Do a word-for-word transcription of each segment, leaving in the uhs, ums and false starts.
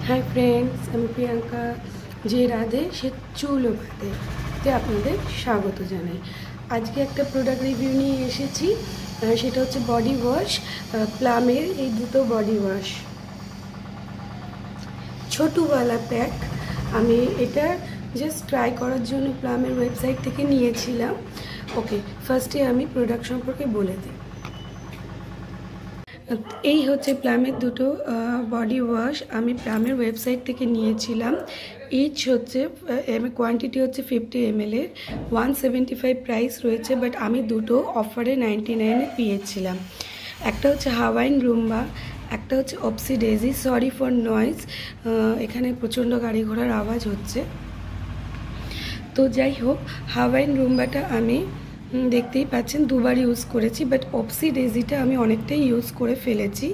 Hi friends, আমি প্রিয়াঙ্কা। যে রাধে সে চুল বাঁধে তে আপনাদের স্বাগত জানাই। আজকে একটা প্রোডাক্ট রিভিউ নিয়ে এসেছি, সেটা হচ্ছে বডি ওয়াশ। প্লামের এই দুটো বডি ওয়াশ, ছোটুওয়ালা প্যাক। আমি এটা জাস্ট ট্রাই করার জন্য প্লামের ওয়েবসাইট থেকে নিয়েছিলাম। ওকে, ফার্স্টে আমি প্রোডাক্ট সম্পর্কে বলে দিই। এই হচ্ছে প্লামের দুটো বডি ওয়াশ, আমি প্লামের ওয়েবসাইট থেকে নিয়েছিলাম। ইচ হচ্ছে কোয়ান্টিটি হচ্ছে ফিফটি এম এল এর, ওয়ান সেভেন্টি ফাইভ প্রাইস রয়েছে, বাট আমি দুটো অফারে নাইনটি নাইনে পেয়েছিলাম। একটা হচ্ছে হাওয়াইন রুম্বা, একটা হচ্ছে Oopsy Daisy. Sorry for noise, এখানে প্রচণ্ড গাড়ি ঘোড়ার আওয়াজ হচ্ছে। তো যাই হোক, হাওয়াইন রুম্বাটা আমি দেখতেই পাচ্ছেন দুবার ইউজ করেছি, বাট অপসি ডেজিটা আমি অনেকটাই ইউজ করে ফেলেছি।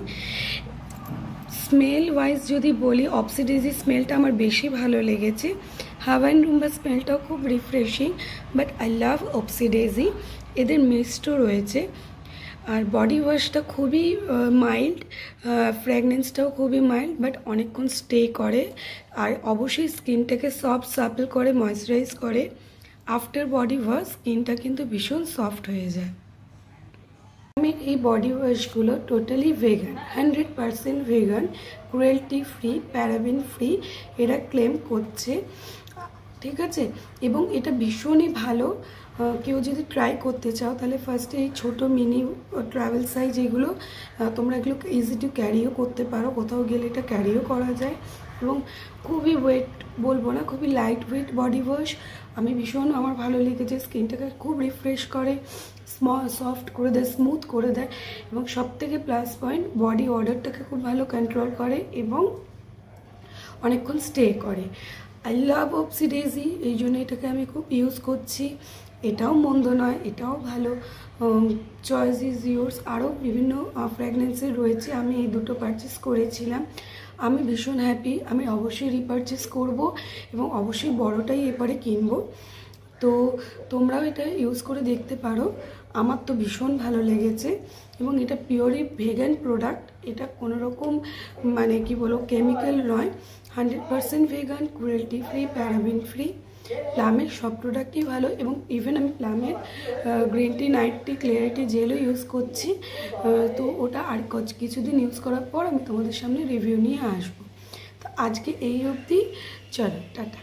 স্মেল ওয়াইজ যদি বলি, অপসি ডেজি স্মেলটা আমার বেশি ভালো লেগেছে। হাওয়াইন রুম্বা স্মেলটাও খুব refreshing, but I love Oopsy Daisy. এদের মিস্টও রয়েছে, আর বডি ওয়াশটা খুবই মাইল্ড, ফ্র্যাগনেন্সটাও খুবই মাইল্ড, বাট অনেকক্ষণ স্টে করে, আর অবশ্যই স্কিনটাকে সফট সাপল করে, ময়েশ্চারাইজ করে। আফটার বডি ওয়াশ স্কিনটা কিন্তু ভীষণ সফট হয়ে যায়। আমি এই বডি ওয়াশগুলো totally vegan, hundred percent vegan, cruelty free, paraben free এরা ক্লেম করছে, ঠিক আছে। এবং এটা ভীষণই ভালো। কেউ যদি ট্রাই করতে চাও তাহলে ফার্স্টে এই ছোটো মিনি ট্রাভেল সাইজ এগুলো তোমরা এগুলো ইজি টু ক্যারিও করতে পারো, কোথাও গেলে এটা ক্যারিও করা যায়। এবং খুবই ওয়েট বলবো না, খুবই লাইট ওয়েট বডি ওয়াশ। আমি ভীষণ আমার ভালো লেগেছে, স্কিনটাকে খুব রিফ্রেশ করে, স্মল সফট করে দেয়, স্মুথ করে দেয়, এবং সব থেকে প্লাস পয়েন্ট বডি অর্ডারটাকে খুব ভালো কন্ট্রোল করে এবং অনেকক্ষণ স্টে করে। আই লাভ অপসি ডেজি, এই জন্য এটাকে আমি খুব ইউজ করছি। এটাও মন্দ নয়, এটাও ভালো। Choice is yours. আরও বিভিন্ন ফ্র্যাগনেন্সের রয়েছে, আমি এই দুটো পারচেস করেছিলাম। আমি ভীষণ হ্যাপি, আমি অবশ্যই রিপারচেস করব এবং অবশ্যই বড়টাই এরপরে কিনবো। তো তোমরাও এটা ইউজ করে দেখতে পারো, আমার তো ভীষণ ভালো লেগেছে। এবং এটা পিওরই ভেগান প্রোডাক্ট, এটা কোনো রকম মানে কি বলো কেমিক্যাল নয়, hundred percent vegan, cruelty free, paraben free. প্লামের সব প্রোডাক্টই ভালো, এবং ইভেন আমি প্লামের green tea, night tea, clarity জেলও ইউজ করছি। তো ওটা আর কিছুদিন ইউজ করার পর আমি তোমাদের সামনে রিভিউ নিয়ে আসবো। তো আজকে এই অবধি, চলো টাটা।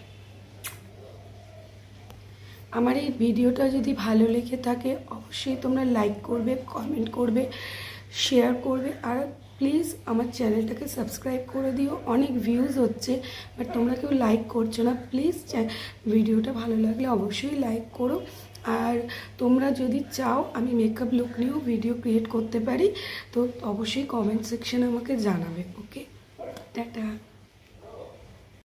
আমার এই ভিডিওটা যদি ভালো লেগে থাকে অবশ্যই তোমরা লাইক করবে, কমেন্ট করবে, শেয়ার করবে, আর প্লিজ আমার চ্যানেলটাকে সাবস্ক্রাইব করে দিও। অনেক ভিউজ হচ্ছে, বাট তোমরা কেউ লাইক করছো না। প্লিজ ভিডিওটা ভালো লাগলে অবশ্যই লাইক করো। আর তোমরা যদি চাও আমি মেকআপ লুক নিয়েও ভিডিও ক্রিয়েট করতে পারি, তো অবশ্যই কমেন্ট সেকশনে আমাকে জানাবে। Okay, tata.